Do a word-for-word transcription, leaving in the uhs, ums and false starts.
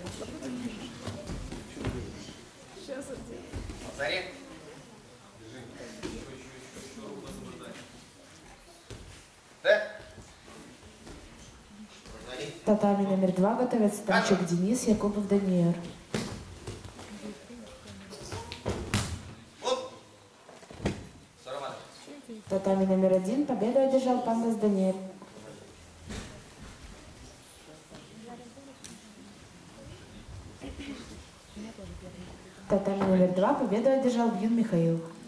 Заре. Татами номер два готовится танчик Денис Якубов Даниэр. Татами номер один победу одержал Пандас Даниэль. Татами номер два победу одержал Бьюн Михаил.